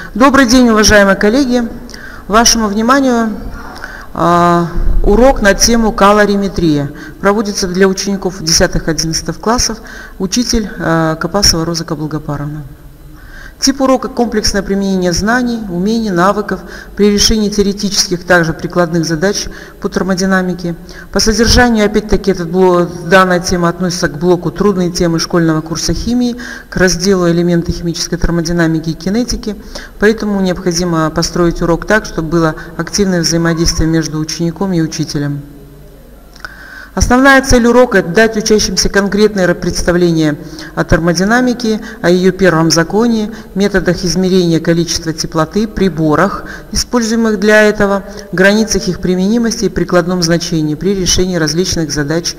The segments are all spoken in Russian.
Добрый день, уважаемые коллеги! Вашему вниманию урок на тему калориметрия. Проводится для учеников 10-11 классов, учитель Копасова Роза Каблгапаровна. Тип урока – комплексное применение знаний, умений, навыков при решении теоретических, также прикладных задач по термодинамике. По содержанию, опять-таки, данная тема относится к блоку «Трудные темы школьного курса химии», к разделу «Элементы химической термодинамики и кинетики». Поэтому необходимо построить урок так, чтобы было активное взаимодействие между учеником и учителем. Основная цель урока – дать учащимся конкретное представление о термодинамике, о ее первом законе, методах измерения количества теплоты, приборах, используемых для этого, границах их применимости и прикладном значении при решении различных задач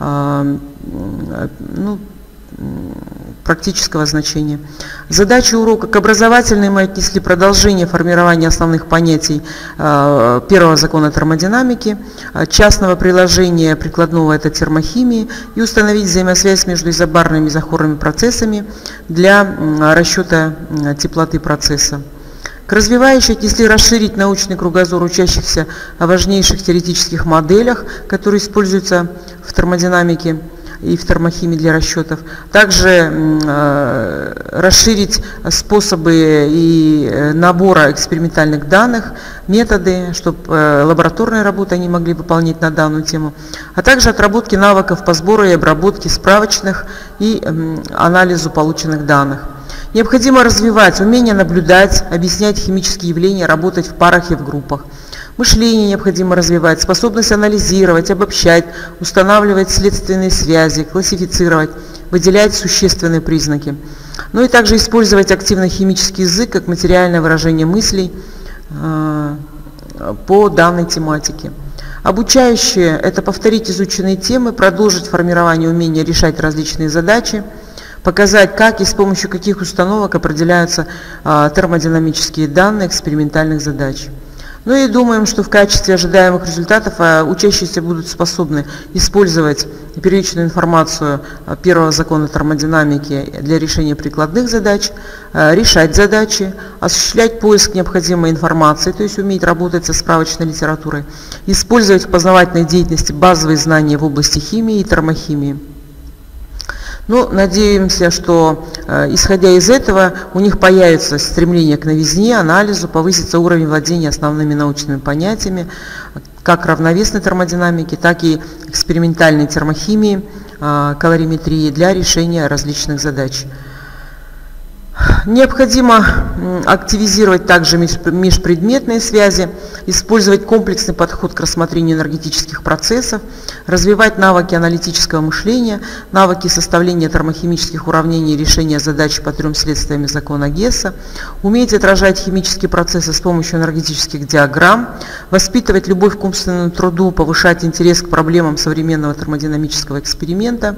практического значения. Задачи урока к образовательной мы отнесли продолжение формирования основных понятий первого закона термодинамики, частного приложения прикладного это термохимии и установить взаимосвязь между изобарными и изохорными процессами для расчета теплоты процесса. К развивающей отнесли расширить научный кругозор учащихся о важнейших теоретических моделях, которые используются в термодинамике и в термохимии для расчетов. Также расширить способы и набора экспериментальных данных, методы, чтобы лабораторные работы они могли выполнять на данную тему, а также отработки навыков по сбору и обработке справочных и анализу полученных данных. Необходимо развивать умение наблюдать, объяснять химические явления, работать в парах и в группах. Мышление необходимо развивать, способность анализировать, обобщать, устанавливать следственные связи, классифицировать, выделять существенные признаки. Ну и также использовать активно химический язык как материальное выражение мыслей по данной тематике. Обучающее – это повторить изученные темы, продолжить формирование умения решать различные задачи, показать, как и с помощью каких установок определяются термодинамические данные экспериментальных задач. Ну и думаем, что в качестве ожидаемых результатов учащиеся будут способны использовать первичную информацию первого закона термодинамики для решения прикладных задач, решать задачи, осуществлять поиск необходимой информации, то есть уметь работать со справочной литературой, использовать в познавательной деятельности базовые знания в области химии и термохимии. Ну, надеемся, что, исходя из этого, у них появится стремление к новизне, анализу, повысится уровень владения основными научными понятиями, как равновесной термодинамики, так и экспериментальной термохимии, калориметрии для решения различных задач. Необходимо активизировать также межпредметные связи, использовать комплексный подход к рассмотрению энергетических процессов, развивать навыки аналитического мышления, навыки составления термохимических уравнений и решения задач по трем следствиям закона Гесса, уметь отражать химические процессы с помощью энергетических диаграмм, воспитывать любовь к умственному труду, повышать интерес к проблемам современного термодинамического эксперимента.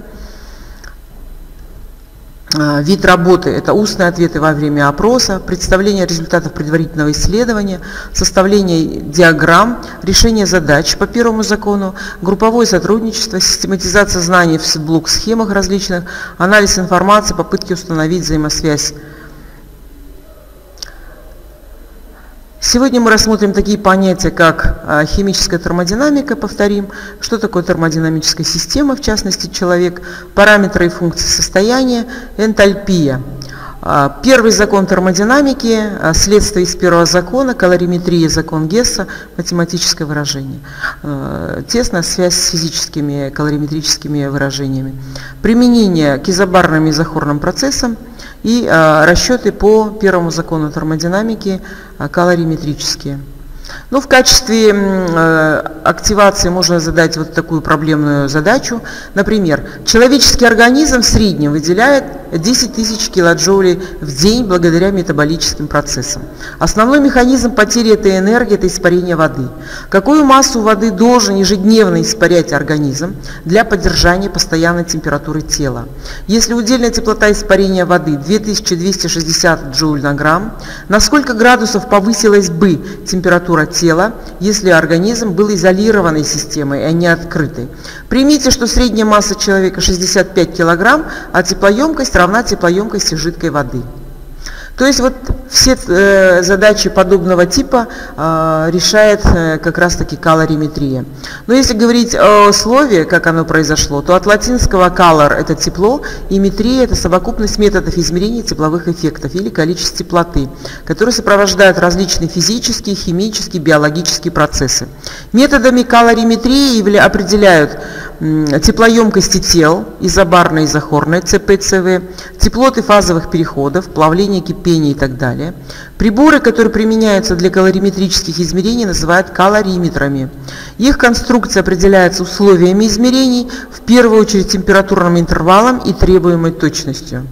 Вид работы – это устные ответы во время опроса, представление результатов предварительного исследования, составление диаграмм, решение задач по первому закону, групповое сотрудничество, систематизация знаний в блок-схемах различных, анализ информации, попытки установить взаимосвязь. Сегодня мы рассмотрим такие понятия, как химическая термодинамика, повторим, что такое термодинамическая система, в частности человек, параметры и функции состояния, энтальпия. Первый закон термодинамики, следствие из первого закона, калориметрия, закон Гесса, математическое выражение. Тесная связь с физическими калориметрическими выражениями. Применение к изобарным и изохорным процессам и расчеты по первому закону термодинамики калориметрические. Ну, в качестве активации можно задать вот такую проблемную задачу. Например, человеческий организм в среднем выделяет 10 тысяч килоджоулей в день благодаря метаболическим процессам. Основной механизм потери этой энергии – это испарение воды. Какую массу воды должен ежедневно испарять организм для поддержания постоянной температуры тела? Если удельная теплота испарения воды 2260 джоуль на грамм, на сколько градусов повысилась бы температура тела, если организм был изолированной системой, а не открытой? Примите, что средняя масса человека 65 килограмм, а теплоемкость равна теплоемкости жидкой воды. То есть вот все задачи подобного типа решает как раз таки калориметрия. Но если говорить о слове, как оно произошло, то от латинского color это тепло, и метрия это совокупность методов измерения тепловых эффектов или количества теплоты, которые сопровождают различные физические, химические, биологические процессы. Методами калориметрии определяют теплоемкости тел, изобарные и изохорные, ЦП-ЦВ, теплоты фазовых переходов, плавление, кипение и так далее. Приборы, которые применяются для калориметрических измерений, называют калориметрами. Их конструкция определяется условиями измерений, в первую очередь температурным интервалом и требуемой точностью.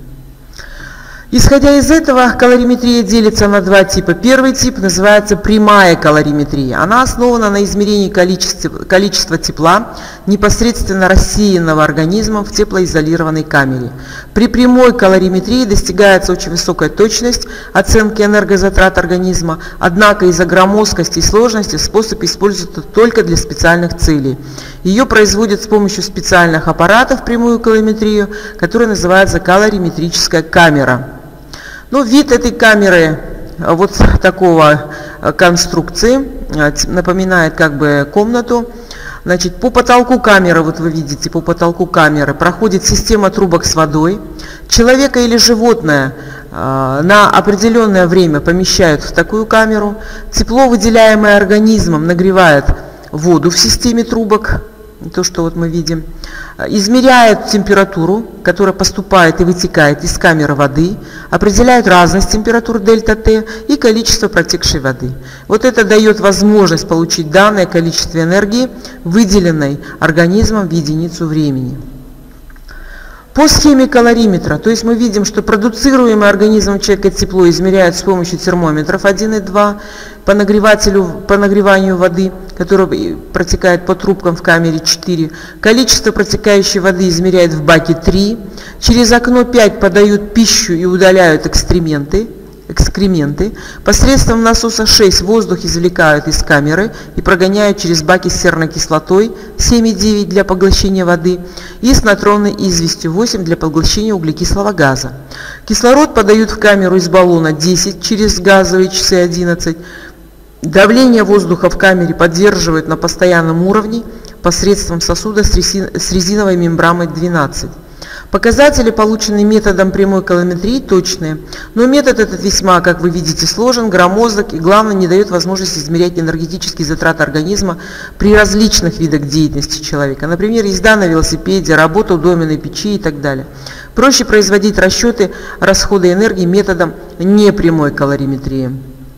Исходя из этого, калориметрия делится на два типа. Первый тип называется прямая калориметрия. Она основана на измерении количества тепла, непосредственно рассеянного организмом в теплоизолированной камере. При прямой калориметрии достигается очень высокая точность оценки энергозатрат организма, однако из-за громоздкости и сложности способ используется только для специальных целей. Ее производят с помощью специальных аппаратов прямую калориметрию, которая называется калориметрическая камера. Ну, вид этой камеры вот такого конструкции напоминает как бы комнату. Значит, по потолку камеры, вот вы видите, по потолку камеры проходит система трубок с водой. Человека или животное на определенное время помещают в такую камеру. Тепло, выделяемое организмом, нагревает воду в системе трубок, то, что вот мы видим, измеряет температуру, которая поступает и вытекает из камеры воды, определяет разность температур дельта-Т и количество протекшей воды. Вот это дает возможность получить данное количество энергии, выделенной организмом в единицу времени. По схеме калориметра, то есть мы видим, что продуцируемое организмом человека тепло измеряют с помощью термометров 1 и 2, по нагреванию воды, которая протекает по трубкам в камере 4, количество протекающей воды измеряют в баке 3, через окно 5 подают пищу и удаляют экскременты, посредством насоса 6 воздух извлекают из камеры и прогоняют через баки с серной кислотой 7,9 для поглощения воды и с натронной известью 8 для поглощения углекислого газа. Кислород подают в камеру из баллона 10 через газовые часы 11. Давление воздуха в камере поддерживают на постоянном уровне посредством сосуда с резиновой мембраной 12. Показатели, полученные методом прямой калориметрии, точные, но метод этот весьма, как вы видите, сложен, громоздок и, главное, не дает возможности измерять энергетические затраты организма при различных видах деятельности человека, например, езда на велосипеде, работа у доменной печи и так далее. Проще производить расчеты расхода энергии методом непрямой калориметрии.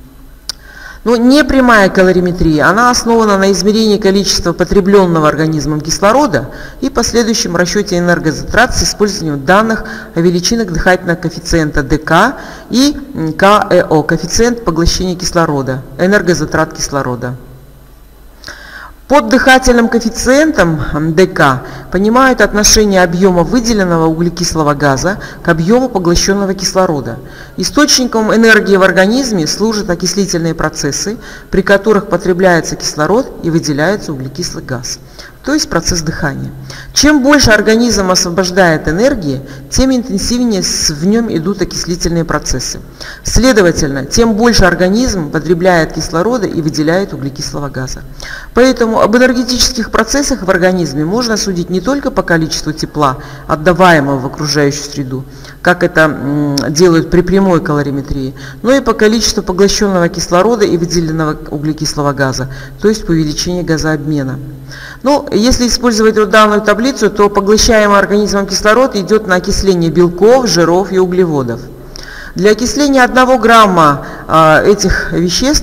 Но непрямая калориметрия, она основана на измерении количества потребленного организмом кислорода и последующем расчете энергозатрат с использованием данных о величинах дыхательного коэффициента ДК и КЭО, коэффициент поглощения кислорода, энергозатрат кислорода. Под дыхательным коэффициентом ДК понимают отношение объема выделенного углекислого газа к объему поглощенного кислорода. Источником энергии в организме служат окислительные процессы, при которых потребляется кислород и выделяется углекислый газ, то есть процесс дыхания. Чем больше организм освобождает энергии, тем интенсивнее в нем идут окислительные процессы. Следовательно, тем больше организм потребляет кислорода и выделяет углекислого газа. Поэтому об энергетических процессах в организме можно судить не только по количеству тепла, отдаваемого в окружающую среду, как это делают при прямой калориметрии, но и по количеству поглощенного кислорода и выделенного углекислого газа, то есть по увеличению газообмена. Но если использовать данную таблицу, то поглощаемый организмом кислород идет на окисление белков, жиров и углеводов. Для окисления 1 грамма этих веществ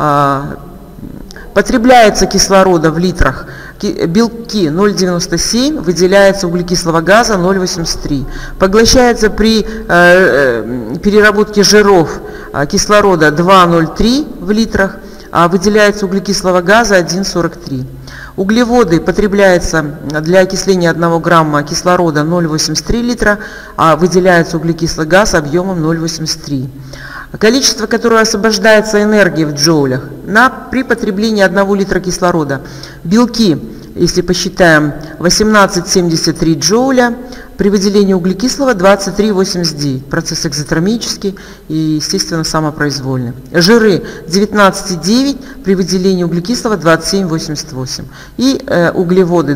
потребляется кислорода в литрах белки 0,97, выделяется углекислого газа 0,83. Поглощается при переработке жиров кислорода 2,03 в литрах, а выделяется углекислого газа 1,43. Углеводы потребляются для окисления 1 грамма кислорода 0,83 литра, а выделяется углекислый газ объемом 0,83. Количество, которое освобождается энергии в джоулях при потреблении 1 литра кислорода. Белки, если посчитаем, 18,73 джоуля, при выделении углекислого 23,89. Процесс экзотермический и, естественно, самопроизвольный. Жиры 19,9, при выделении углекислого 27,88. И углеводы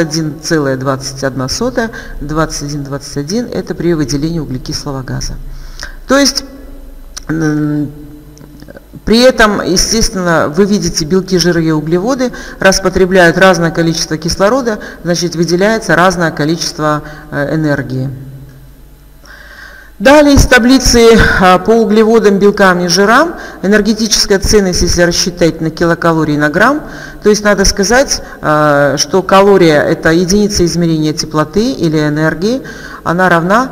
21,21, 21,21 это при выделении углекислого газа. То есть при этом, естественно, вы видите, белки, жиры и углеводы потребляют разное количество кислорода, значит, выделяется разное количество энергии. Далее из таблицы по углеводам, белкам и жирам энергетическая ценность, если рассчитать на килокалории на грамм, то есть надо сказать, что калория – это единица измерения теплоты или энергии, она равна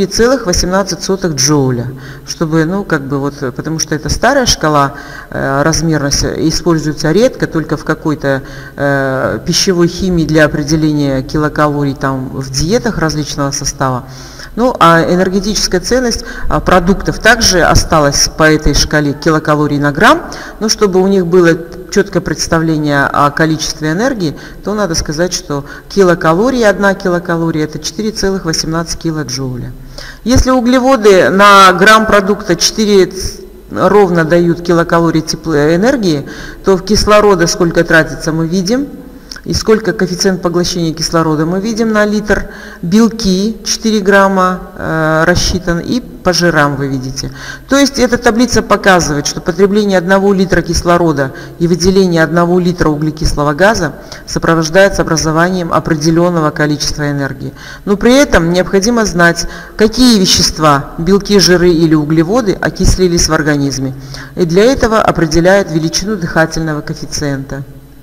4,18 джоуля, чтобы, потому что это старая шкала размерности, используется редко, только в какой-то пищевой химии для определения килокалорий там, в диетах различного состава. Ну, а энергетическая ценность продуктов также осталась по этой шкале килокалорий на грамм, но чтобы у них было четкое представление о количестве энергии, то надо сказать, что килокалории, 1 килокалория это 4,18 килоджоуля. Если углеводы на грамм продукта 4 ровно дают килокалорий теплой энергии, то в кислорода сколько тратится мы видим. И сколько коэффициент поглощения кислорода мы видим на литр. Белки 4 грамма рассчитан, и по жирам вы видите. То есть эта таблица показывает, что потребление 1 литра кислорода и выделение 1 литра углекислого газа сопровождается образованием определенного количества энергии. Но при этом необходимо знать, какие вещества, белки, жиры или углеводы, окислились в организме. И для этого определяют величину дыхательного коэффициента.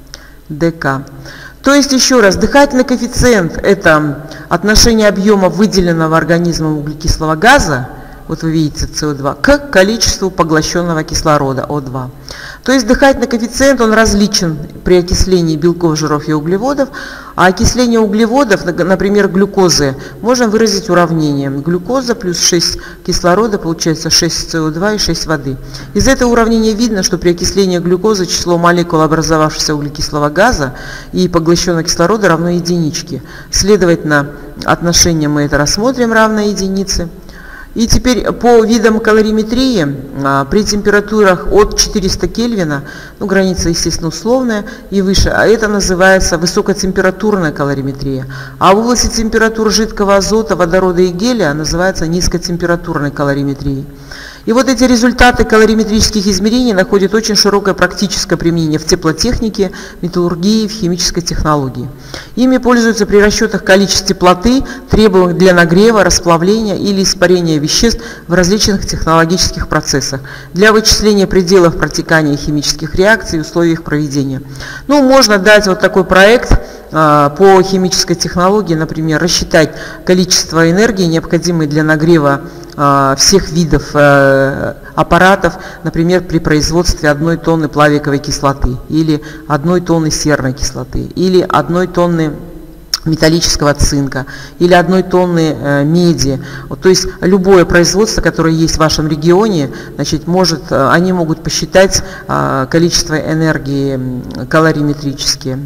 ДК. То есть, еще раз, дыхательный коэффициент – это отношение объема выделенного организмом углекислого газа, вот вы видите СО2, к количеству поглощенного кислорода, О2. То есть дыхательный коэффициент, он различен при окислении белков, жиров и углеводов, а окисление углеводов, например, глюкозы, можно выразить уравнением. Глюкоза плюс 6 кислорода получается 6 СО2 и 6 воды. Из этого уравнения видно, что при окислении глюкозы число молекул образовавшегося углекислого газа и поглощенного кислорода равно единичке. Следовательно, отношение мы это рассмотрим равно единице. И теперь по видам калориметрии при температурах от 400 Кельвина, граница, естественно, условная и выше, а это называется высокотемпературная калориметрия. А в области температур жидкого азота, водорода и гелия называется низкотемпературной калориметрией. И вот эти результаты калориметрических измерений находят очень широкое практическое применение в теплотехнике, металлургии, в химической технологии. Ими пользуются при расчетах количества теплоты, требуемых для нагрева, расплавления или испарения веществ в различных технологических процессах, для вычисления пределов протекания химических реакций и условий их проведения. Можно дать вот такой проект по химической технологии, например, рассчитать количество энергии, необходимой для нагрева всех видов аппаратов, например, при производстве 1 тонны плавиковой кислоты, или 1 тонны серной кислоты, или 1 тонны металлического цинка, или 1 тонны меди. То есть любое производство, которое есть в вашем регионе, значит, они могут посчитать количество энергии калориметрически.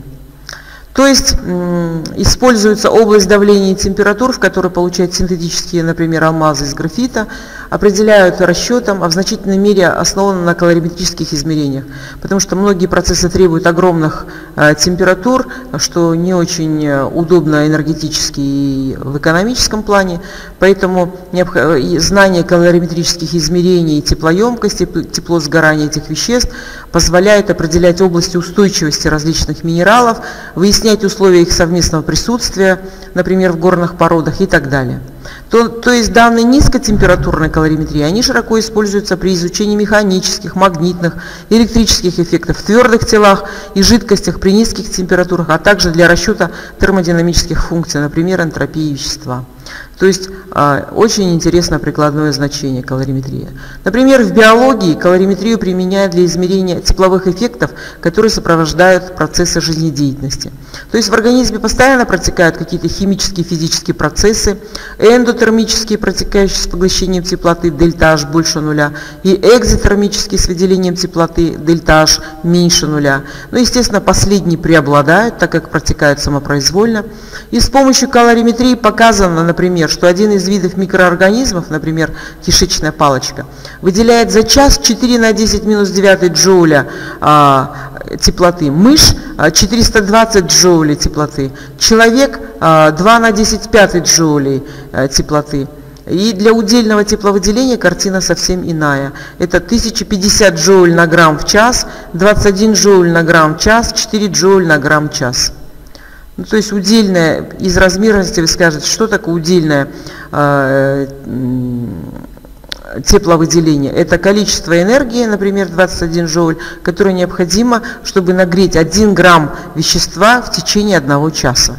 То есть используется область давления и температур, в которой получают синтетические, например, алмазы из графита, определяют расчетом, а в значительной мере основаны на калориметрических измерениях, потому что многие процессы требуют огромных температур, что не очень удобно энергетически и в экономическом плане, поэтому знание калориметрических измерений и теплоемкости, тепло сгорания этих веществ позволяет определять области устойчивости различных минералов, выяснять условия их совместного присутствия, например, в горных породах и так далее. То есть данные низкотемпературной калориметрии, они широко используются при изучении механических, магнитных, электрических эффектов в твердых телах и жидкостях при низких температурах, а также для расчета термодинамических функций, например, энтропии вещества. То есть очень интересно прикладное значение калориметрия. Например, в биологии калориметрию применяют для измерения тепловых эффектов, которые сопровождают процессы жизнедеятельности. То есть в организме постоянно протекают какие-то химические, физические процессы, эндотермические, протекающие с поглощением теплоты, дельта H больше нуля, и экзотермические с выделением теплоты, дельта H меньше нуля. Но, естественно, последние преобладают, так как протекают самопроизвольно. И с помощью калориметрии показано, например, что один из видов микроорганизмов, например, кишечная палочка, выделяет за час 4 на 10 минус 9 джоуля теплоты, мышь 420 джоулей теплоты, человек 2 на 10 пятых джоулей теплоты. И для удельного тепловыделения картина совсем иная. Это 1050 джоуль на грамм в час, 21 джоуль на грамм в час, 4 джоуль на грамм в час. Ну, то есть удельное, из размерности вы скажете, что такое удельное тепловыделение? Это количество энергии, например, 21 джоуль, которое необходимо, чтобы нагреть 1 грамм вещества в течение 1 часа.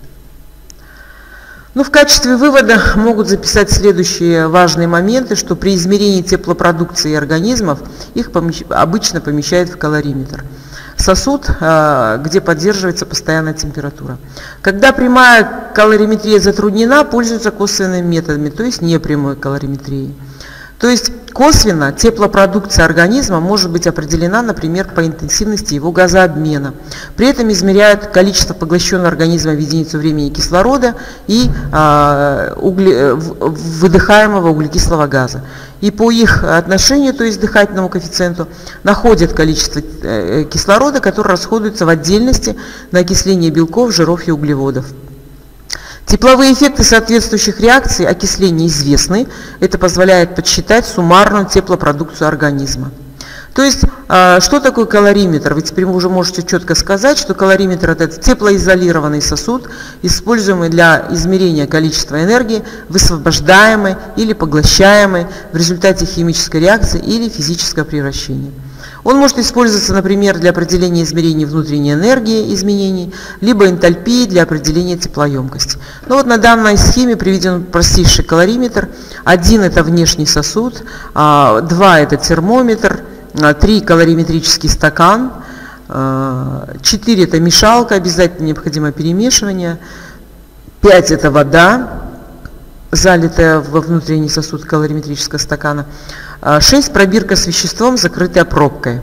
Ну, в качестве вывода могут записать следующие важные моменты, что при измерении теплопродукции организмов их обычно помещают в калориметр. Сосуд, где поддерживается постоянная температура. Когда прямая калориметрия затруднена, пользуются косвенными методами, то есть непрямой калориметрией. То есть косвенно теплопродукция организма может быть определена, например, по интенсивности его газообмена. При этом измеряют количество поглощенного организмом в единицу времени кислорода и выдыхаемого углекислого газа. И по их отношению, то есть дыхательному коэффициенту, находят количество кислорода, которое расходуется в отдельности на окисление белков, жиров и углеводов. Тепловые эффекты соответствующих реакций окисления известны. Это позволяет подсчитать суммарную теплопродукцию организма. То есть, что такое калориметр? Вы теперь уже можете четко сказать, что калориметр – это теплоизолированный сосуд, используемый для измерения количества энергии, высвобождаемой или поглощаемой в результате химической реакции или физического превращения. Он может использоваться, например, для определения измерений внутренней энергии изменений, либо энтальпии для определения теплоемкости. Но вот на данной схеме приведен простейший калориметр. 1 – это внешний сосуд, 2 – это термометр, 3 – калориметрический стакан, 4 – это мешалка, обязательно необходимо перемешивание, 5 – это вода, залитая во внутренний сосуд калориметрического стакана, 6 – пробирка с веществом, закрытая пробкой.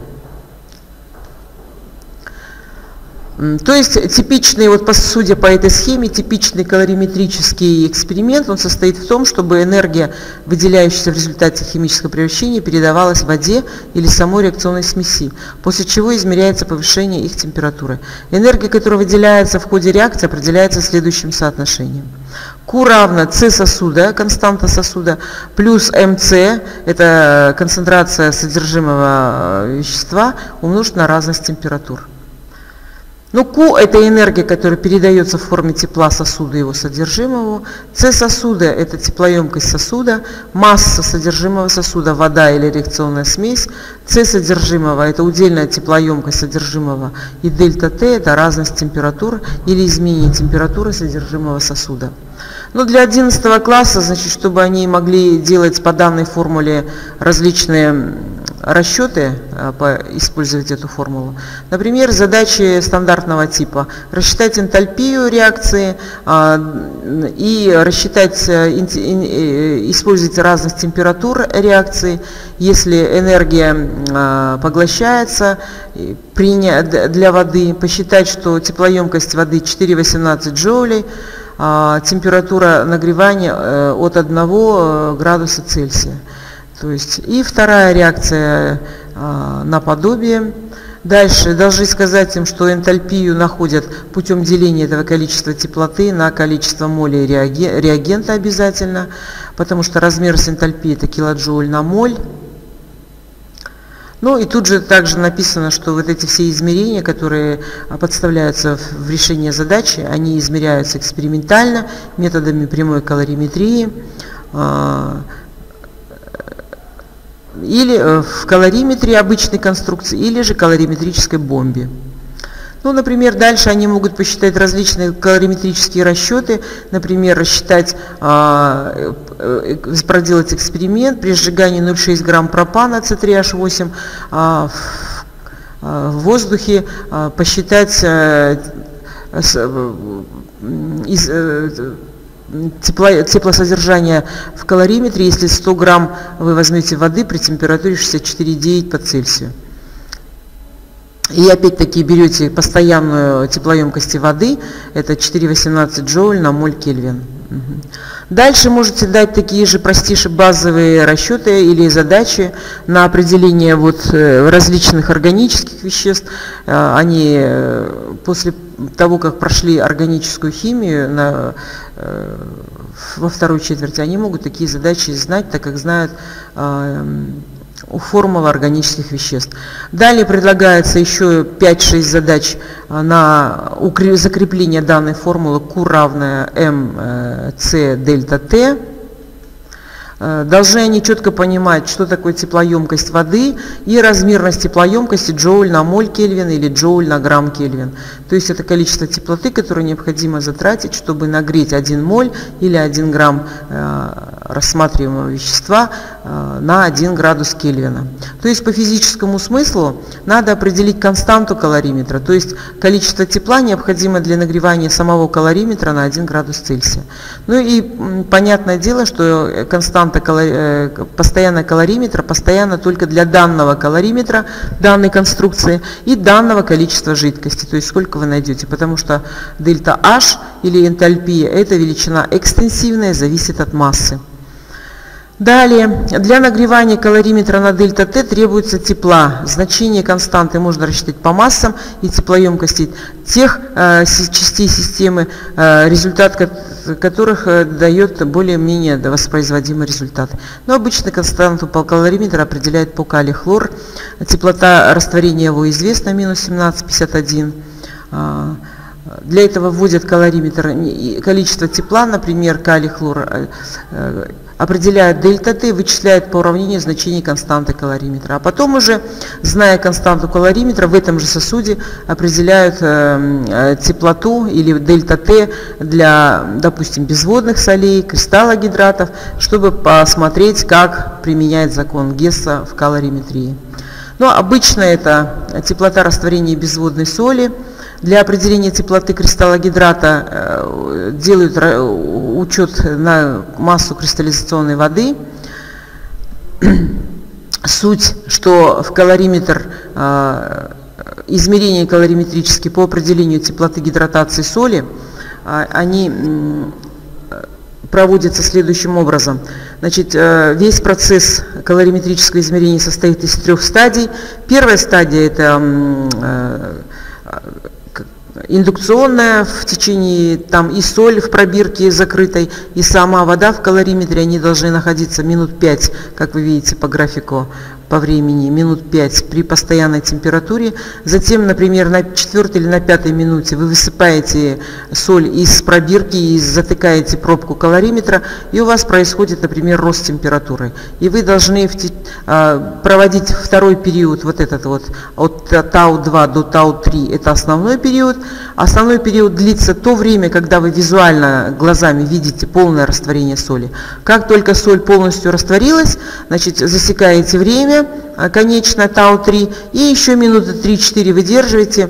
То есть типичный, судя по этой схеме, типичный калориметрический эксперимент, он состоит в том, чтобы энергия, выделяющаяся в результате химического превращения, передавалась в воде или самой реакционной смеси, после чего измеряется повышение их температуры. Энергия, которая выделяется в ходе реакции, определяется следующим соотношением. Q равно C сосуда, константа сосуда, плюс МЦ, это концентрация содержимого вещества, умножить на разность температур. Но Q – это энергия, которая передается в форме тепла сосуда и его содержимого. C сосуда – это теплоемкость сосуда, масса содержимого сосуда, вода или реакционная смесь. C содержимого – это удельная теплоемкость содержимого. И дельта T – это разность температур или изменение температуры содержимого сосуда. Но для 11 класса, значит, чтобы они могли делать по данной формуле различные расчеты, использовать эту формулу. Например, задачи стандартного типа. Рассчитать энтальпию реакции и рассчитать, использовать разность температур реакции. Если энергия поглощается для воды, посчитать, что теплоемкость воды 4,18 джоулей, температура нагревания от 1 градуса Цельсия. То есть и вторая реакция наподобие. Дальше должны сказать им, что энтальпию находят путем деления этого количества теплоты на количество молей реагента обязательно, потому что размер с энтальпии это килоджоуль на моль. Ну и тут же также написано, что вот эти все измерения, которые подставляются в решение задачи, они измеряются экспериментально методами прямой калориметрии или в калориметрии обычной конструкции, или же калориметрической бомбе. Ну, например, дальше они могут посчитать различные калориметрические расчеты, например, рассчитать, проделать эксперимент при сжигании 0,6 грамм пропана С3H8 в воздухе, посчитать теплосодержание в калориметре, если 100 грамм вы возьмете воды при температуре 64,9 по Цельсию. И опять-таки берете постоянную теплоемкость воды, это 4,18 джоуль на моль Кельвин. Дальше можете дать такие же простейшие базовые расчеты или задачи на определение различных органических веществ. Они после того, как прошли органическую химию во второй четверти, они могут такие задачи знать, так как знают формулы органических веществ. Далее предлагается еще 5-6 задач на закрепление данной формулы Q равная mc дельта T. Должны они четко понимать, что такое теплоемкость воды и размерность теплоемкости джоуль на моль Кельвин или джоуль на грамм Кельвин. То есть это количество теплоты, которое необходимо затратить, чтобы нагреть 1 моль или 1 грамм рассматриваемого вещества на 1 градус Кельвина. То есть по физическому смыслу надо определить константу калориметра, то есть количество тепла, необходимое для нагревания самого калориметра на 1 градус Цельсия. Ну и понятное дело, что константа постоянного калориметра постоянно только для данного калориметра, данной конструкции и данного количества жидкости, то есть сколько вы найдете, потому что дельта H или энтальпия – это величина экстенсивная, зависит от массы. Далее, для нагревания калориметра на дельта Т требуется тепла. Значение константы можно рассчитать по массам и теплоемкости тех частей системы, результат которых дает более-менее воспроизводимый результат. Но обычно константу по калориметру определяет по калий-хлор. Теплота растворения его известна, минус 17,51. Для этого вводят калориметр, количество тепла, например, калий-хлор, определяют дельта Т, вычисляют по уравнению значение константы калориметра. А потом уже, зная константу калориметра, в этом же сосуде определяют теплоту или дельта Т для, допустим, безводных солей, кристаллогидратов, чтобы посмотреть, как применяет закон Гесса в калориметрии. Но обычно это теплота растворения безводной соли. Для определения теплоты кристаллогидрата делают учет на массу кристаллизационной воды. Суть, что в калориметр, измерения калориметрические по определению теплоты гидратации соли, они проводятся следующим образом. Значит, весь процесс калориметрического измерения состоит из 3 стадий. Первая стадия – это индукционная, в течение там и соль в пробирке закрытой, и сама вода в калориметре, они должны находиться минут 5, как вы видите по графику, по времени, минут 5 при постоянной температуре. Затем, например, на 4 или на 5 минуте вы высыпаете соль из пробирки и затыкаете пробку калориметра, и у вас происходит, например, рост температуры. И вы должны проводить второй период, вот этот вот, от Тау-2 до Тау-3, это основной период. Основной период длится то время, когда вы визуально глазами видите полное растворение соли. Как только соль полностью растворилась, значит, засекаете время, конечно, Тау-3, и еще минуты 3-4 выдерживаете,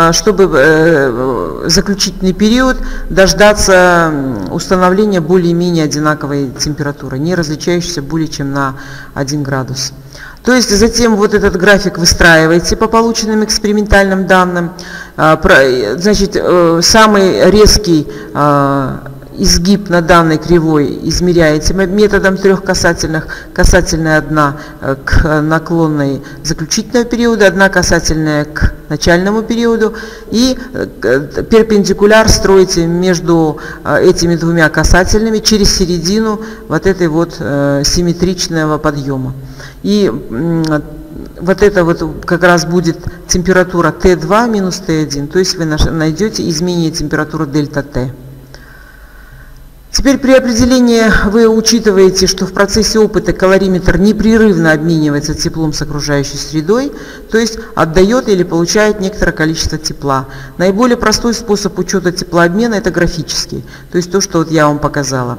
чтобы заключительный период дождаться установления более-менее одинаковой температуры, не различающейся более чем на 1 градус. То есть затем вот этот график выстраиваете по полученным экспериментальным данным. Значит, самый резкий изгиб на данной кривой измеряете методом 3 касательных. Касательная одна к наклонной заключительного периода, одна касательная к начальному периоду. И перпендикуляр строите между этими 2 касательными через середину вот этой вот симметричного подъема. И вот это вот как раз будет температура Т2 минус Т1, то есть вы найдете изменение температуры дельта Т. Теперь при определении вы учитываете, что в процессе опыта калориметр непрерывно обменивается теплом с окружающей средой, то есть отдает или получает некоторое количество тепла. Наиболее простой способ учета теплообмена – это графический, то есть то, что вот я вам показала.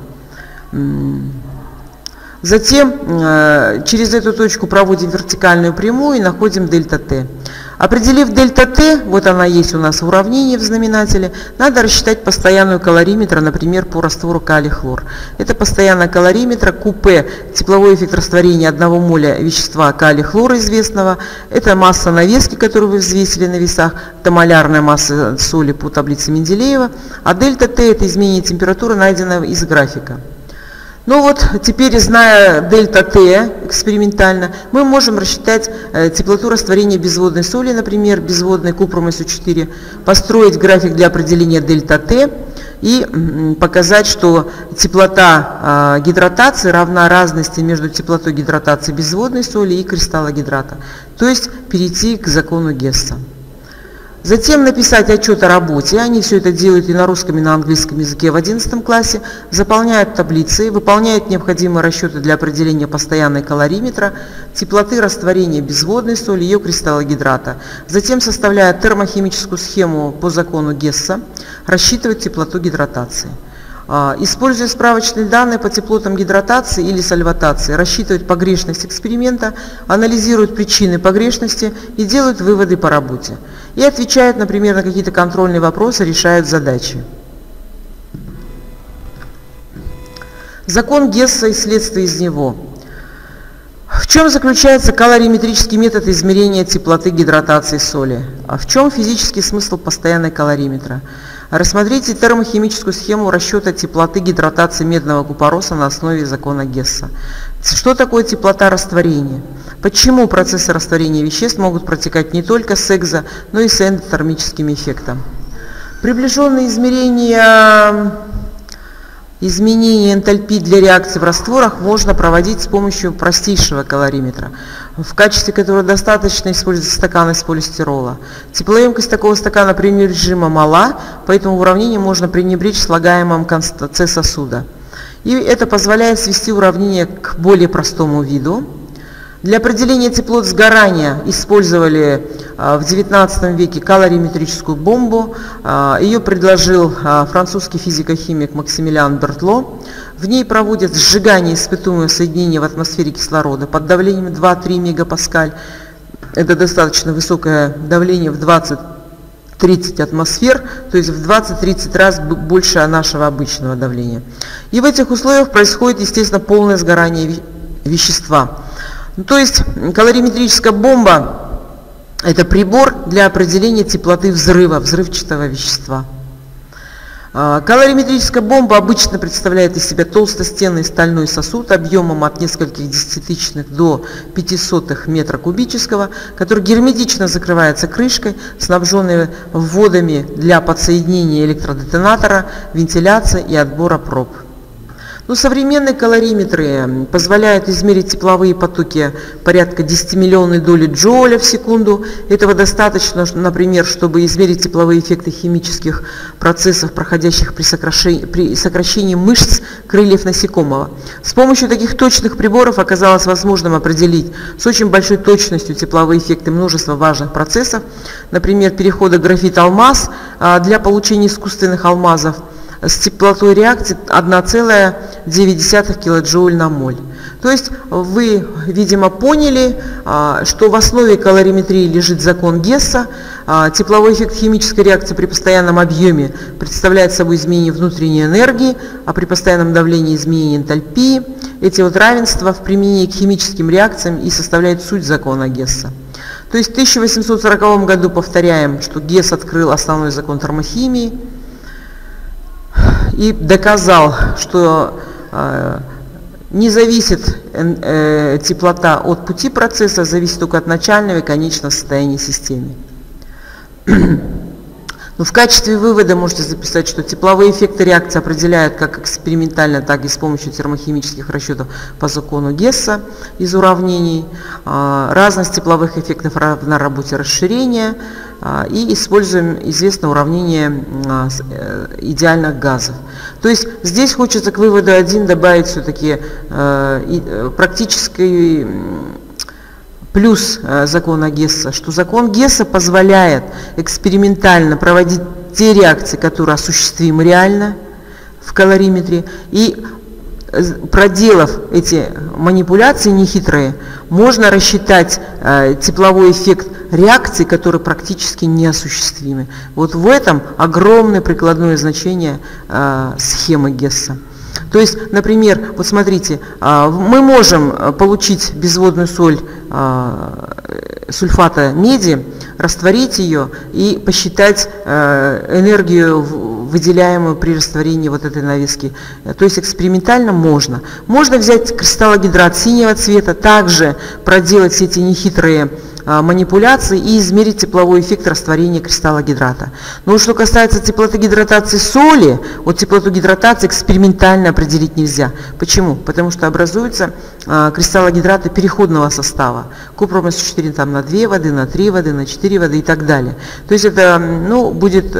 Затем через эту точку проводим вертикальную прямую и находим дельта Т. Определив дельта Т, вот она есть у нас в уравнении в знаменателе, надо рассчитать постоянную калориметра, например, по раствору калий-хлор. Это постоянная калориметра КП, тепловой эффект растворения 1 моля вещества калий-хлора известного. Это масса навески, которую вы взвесили на весах, это малярная масса соли по таблице Менделеева. А дельта Т – это изменение температуры, найденного из графика. Ну вот, теперь, зная дельта Т экспериментально, мы можем рассчитать теплоту растворения безводной соли, например, безводной купрум СО4, построить график для определения дельта Т и показать, что теплота гидратации равна разности между теплотой гидратации безводной соли и кристаллогидрата, то есть перейти к закону Гесса. Затем написать отчет о работе, они все это делают и на русском, и на английском языке в 11 классе, заполняют таблицы, выполняют необходимые расчеты для определения постоянной калориметра, теплоты растворения безводной соли, ее кристаллогидрата. Затем составляют термохимическую схему по закону Гесса, рассчитывают теплоту гидратации. Используя справочные данные по теплотам гидратации или сольватации, рассчитывают погрешность эксперимента, анализируют причины погрешности и делают выводы по работе. И отвечают, например, на какие-то контрольные вопросы, решают задачи. Закон Гесса и следствие из него. В чем заключается калориметрический метод измерения теплоты гидратации соли? А в чем физический смысл постоянной калориметра? Рассмотрите термохимическую схему расчета теплоты гидратации медного купороса на основе закона Гесса. Что такое теплота растворения? Почему процессы растворения веществ могут протекать не только с экзо, но и с эндотермическим эффектом? Приближенные изменения энтальпии для реакции в растворах можно проводить с помощью простейшего калориметра, в качестве которого достаточно использовать стакан из полистирола. Теплоемкость такого стакана при режиме мала, поэтому в уравнении можно пренебречь слагаемым С сосуда. И это позволяет свести уравнение к более простому виду. Для определения теплот сгорания использовали в XIX веке калориметрическую бомбу. Ее предложил французский физико-химик Максимилиан Бертло. В ней проводят сжигание испытуемого соединения в атмосфере кислорода под давлением 2-3 мегапаскаль. Это достаточно высокое давление в 20-30 атмосфер, то есть в 20-30 раз больше нашего обычного давления. И в этих условиях происходит, естественно, полное сгорание вещества. То есть калориметрическая бомба – это прибор для определения теплоты взрыва, взрывчатого вещества. Калориметрическая бомба обычно представляет из себя толстостенный стальной сосуд объемом от нескольких десятитысячных до 0,05 метра кубического, который герметично закрывается крышкой, снабженной вводами для подсоединения электродетонатора, вентиляции и отбора проб. Современные калориметры позволяют измерить тепловые потоки порядка 10 миллионной доли джоуля в секунду. Этого достаточно, например, чтобы измерить тепловые эффекты химических процессов, проходящих при сокращении мышц крыльев насекомого. С помощью таких точных приборов оказалось возможным определить с очень большой точностью тепловые эффекты множества важных процессов, например, перехода графит-алмаз для получения искусственных алмазов с теплотой реакции 1,9 килоджоуль на моль. То есть вы, видимо, поняли, что в основе калориметрии лежит закон Гесса. Тепловой эффект химической реакции при постоянном объеме представляет собой изменение внутренней энергии, а при постоянном давлении изменение энтальпии. Эти равенства в применении к химическим реакциям и составляют суть закона Гесса. То есть в 1840 году, повторяем, что Гесс открыл основной закон термохимии и доказал, что не зависит теплота от пути процесса, зависит только от начального и конечного состояния системы. Но в качестве вывода можете записать, что тепловые эффекты реакции определяют как экспериментально, так и с помощью термохимических расчетов по закону Гесса из уравнений. Разность тепловых эффектов равна работе расширения. И используем известное уравнение идеальных газов. То есть здесь хочется к выводу 1 добавить все-таки практический плюс закона Гесса, что закон Гесса позволяет экспериментально проводить те реакции, которые осуществимы реально в калориметре, и проделав эти манипуляции нехитрые, можно рассчитать тепловой эффект реакций, которые практически неосуществимы. Вот в этом огромное прикладное значение схемы Гесса. То есть, например, вот смотрите, мы можем получить безводную соль сульфата меди, растворить ее и посчитать энергию, выделяемую при растворении вот этой навески. То есть экспериментально можно. Можно взять кристаллогидрат синего цвета, также проделать все эти нехитрые манипуляции и измерить тепловой эффект растворения кристаллогидрата. Но что касается теплоты гидратации соли, вот теплоту гидратации экспериментально определить нельзя. Почему? Потому что образуются кристаллогидраты переходного состава. Купрум С4 там на 2 воды, на 3 воды, на 4 воды и так далее. То есть это будет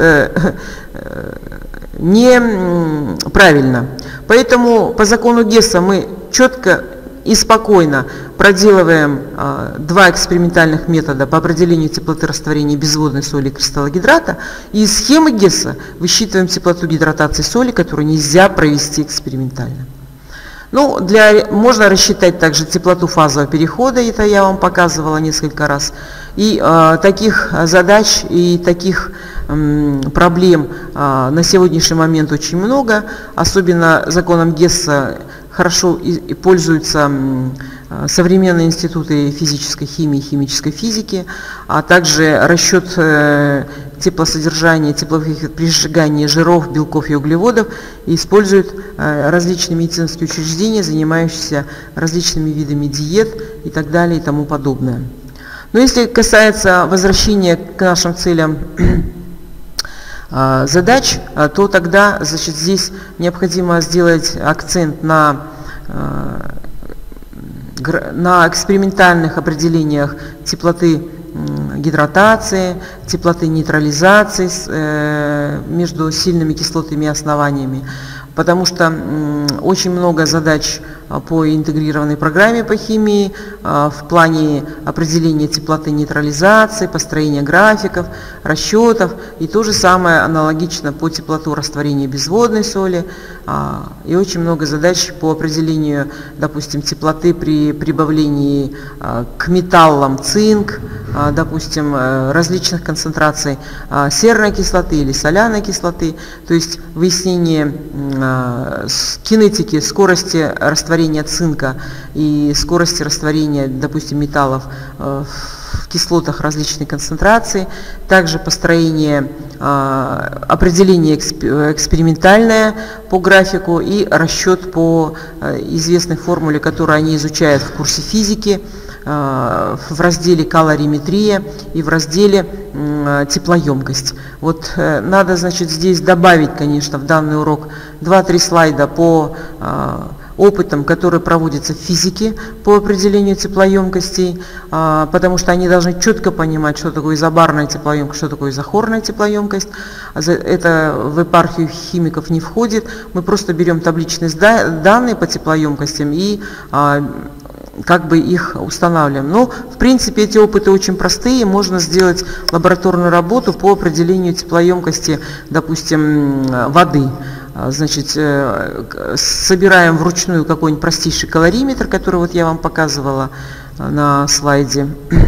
неправильно. Поэтому по закону Гесса мы четко и спокойно проделываем 2 экспериментальных метода по определению теплоты растворения безводной соли и кристаллогидрата, и из схемы Гесса высчитываем теплоту гидратации соли, которую нельзя провести экспериментально. Ну, можно рассчитать также теплоту фазового перехода, это я вам показывала несколько раз. И таких задач и таких проблем на сегодняшний момент очень много, особенно законом Гесса хорошо пользуются современные институты физической химии и химической физики, а также расчет теплосодержания, тепловых эффектов при сжигании жиров, белков и углеводов используют различные медицинские учреждения, занимающиеся различными видами диет и так далее и тому подобное. Но если касается возвращения к нашим целям задач, то тогда, значит, здесь необходимо сделать акцент на экспериментальных определениях теплоты гидратации, теплоты нейтрализации между сильными кислотами и основаниями, потому что очень много задач по интегрированной программе по химии в плане определения теплоты нейтрализации, построения графиков, расчетов, и то же самое аналогично по теплоту растворения безводной соли, и очень много задач по определению, допустим, теплоты при прибавлении к металлам цинк, допустим, различных концентраций серной кислоты или соляной кислоты, то есть выяснение кинетики, скорости растворения цинка и скорости растворения, допустим, металлов в кислотах различной концентрации, также построение, определение экспериментальное по графику и расчет по известной формуле, которую они изучают в курсе физики, в разделе калориметрия и в разделе теплоемкость. Вот надо, значит, здесь добавить, конечно, в данный урок 2-3 слайда по опытам, которые проводятся в физике по определению теплоемкостей, потому что они должны четко понимать, что такое изобарная теплоемкость, что такое изохорная теплоемкость. Это в епархию химиков не входит. Мы просто берем табличные данные по теплоемкостям и как бы их устанавливаем. Но, в принципе, эти опыты очень простые. Можно сделать лабораторную работу по определению теплоемкости, допустим, воды. Значит, собираем вручную какой-нибудь простейший калориметр, который вот я вам показывала на слайде.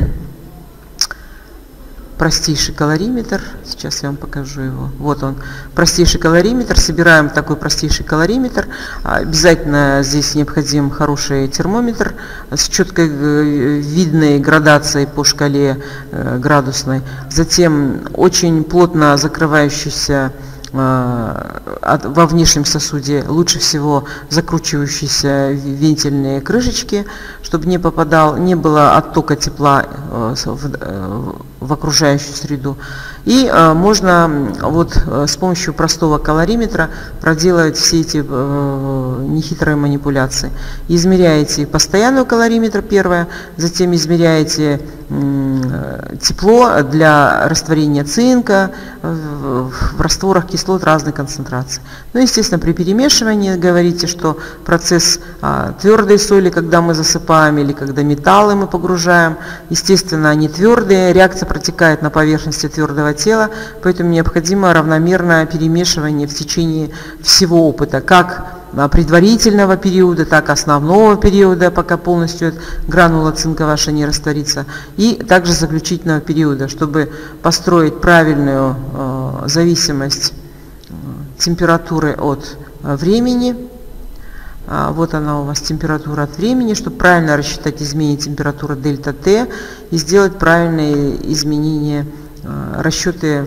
Простейший калориметр, сейчас я вам покажу его. Вот он, простейший калориметр. Собираем такой простейший калориметр. Обязательно здесь необходим хороший термометр с четкой видной градацией по шкале градусной. Затем очень плотно закрывающийся во внешнем сосуде, лучше всего закручивающиеся вентильные крышечки, чтобы не было оттока тепла в окружающую среду. И можно вот с помощью простого калориметра проделать все эти нехитрые манипуляции. Измеряете постоянный калориметр первое, затем измеряете тепло для растворения цинка в растворах кислот разной концентрации. Ну, естественно, при перемешивании говорите, что процесс твердой соли, когда мы засыпаем, или когда металлы мы погружаем, естественно, они твердые, реакция протекает на поверхности твердого тела, поэтому необходимо равномерное перемешивание в течение всего опыта, как предварительного периода, так и основного периода, пока полностью гранула цинка ваша не растворится, и также заключительного периода, чтобы построить правильную зависимость температуры от времени. Вот она у вас температура от времени, чтобы правильно рассчитать изменение температуры дельта Т и сделать правильные изменения, расчеты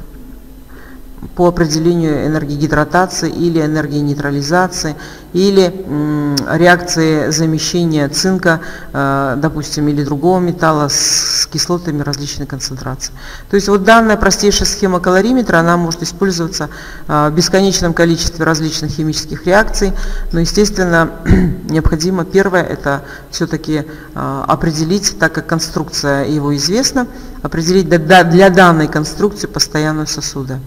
по определению энергогидратации или энергии нейтрализации, или реакции замещения цинка, допустим, или другого металла с кислотами различной концентрации. То есть вот данная простейшая схема калориметра, она может использоваться в бесконечном количестве различных химических реакций, но, естественно, необходимо первое, это все-таки определить, так как конструкция его известна, определить для данной конструкции постоянную сосуда.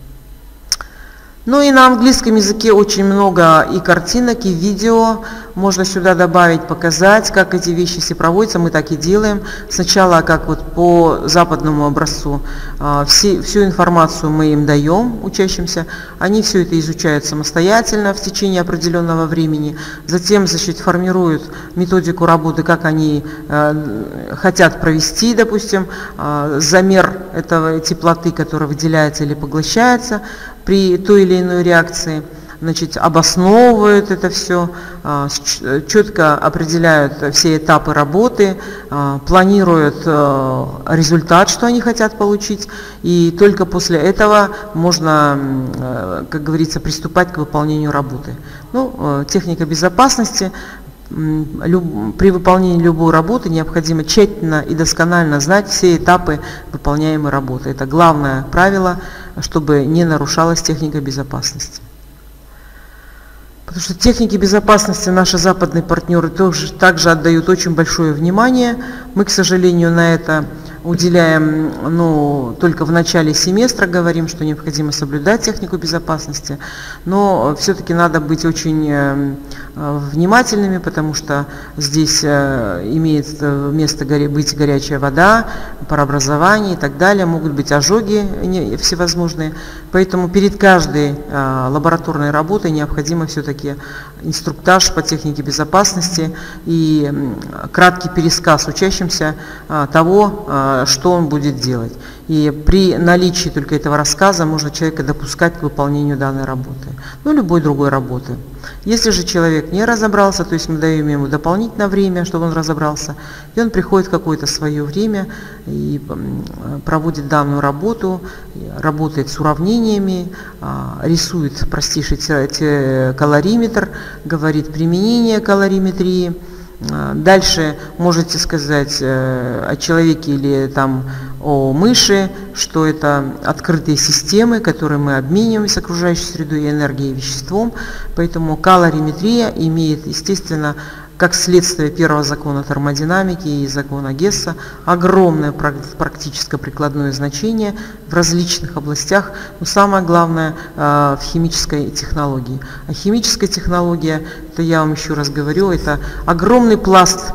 Ну и на английском языке очень много и картинок, и видео. Можно сюда добавить, показать, как эти вещи все проводятся. Мы так и делаем. Сначала, как вот по западному образцу, всю информацию мы им даем, учащимся. Они все это изучают самостоятельно в течение определенного времени. Затем, значит, формируют методику работы, как они хотят провести, допустим, замер этого теплоты, которая выделяется или поглощается при той или иной реакции, значит, обосновывают это все, четко определяют все этапы работы, планируют результат, что они хотят получить, и только после этого можно, как говорится, приступать к выполнению работы. Ну, техника безопасности. При выполнении любой работы необходимо тщательно и досконально знать все этапы выполняемой работы. Это главное правило, чтобы не нарушалась техника безопасности. Потому что технике безопасности наши западные партнеры также отдают очень большое внимание. Мы, к сожалению, на это уделяем, только в начале семестра говорим, что необходимо соблюдать технику безопасности, но все-таки надо быть очень внимательными, потому что здесь имеет место быть горячая вода, парообразование и так далее, могут быть ожоги всевозможные, поэтому перед каждой лабораторной работой необходимо все-таки инструктаж по технике безопасности и краткий пересказ учащимся того, что он будет делать. И при наличии только этого рассказа можно человека допускать к выполнению данной работы, любой другой работы. Если же человек не разобрался, то есть мы даем ему дополнительное время, чтобы он разобрался, и он приходит в какое-то свое время и проводит данную работу, работает с уравнениями, рисует простейший калориметр, говорит применение калориметрии. Дальше можете сказать о человеке или о мыши, что это открытые системы, которые мы обмениваем с окружающей средой, энергией и веществом. Поэтому калориметрия имеет, естественно, как следствие первого закона термодинамики и закона Гесса, огромное практическое прикладное значение в различных областях, но самое главное в химической технологии. А химическая технология, это я вам еще раз говорю, это огромный пласт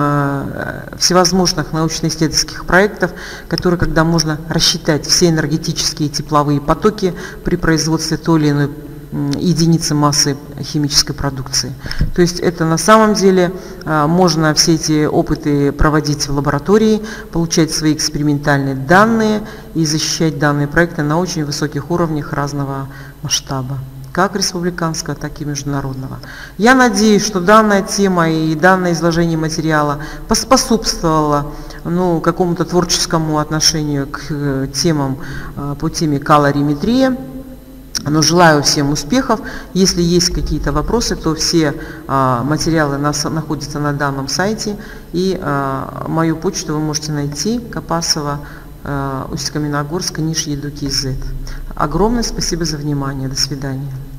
всевозможных научно-исследовательских проектов, которые, когда можно рассчитать все энергетические и тепловые потоки при производстве той или иной единицы массы химической продукции. То есть это на самом деле можно все эти опыты проводить в лаборатории, получать свои экспериментальные данные и защищать данные проекты на очень высоких уровнях разного масштаба, как республиканского, так и международного. Я надеюсь, что данная тема и данное изложение материала поспособствовало какому-то творческому отношению к темам по теме калориметрия. Но желаю всем успехов. Если есть какие-то вопросы, то все материалы находятся на данном сайте. И мою почту вы можете найти: Копасова, Усть-Каменогорск, Ниж Едукизет. Огромное спасибо за внимание. До свидания.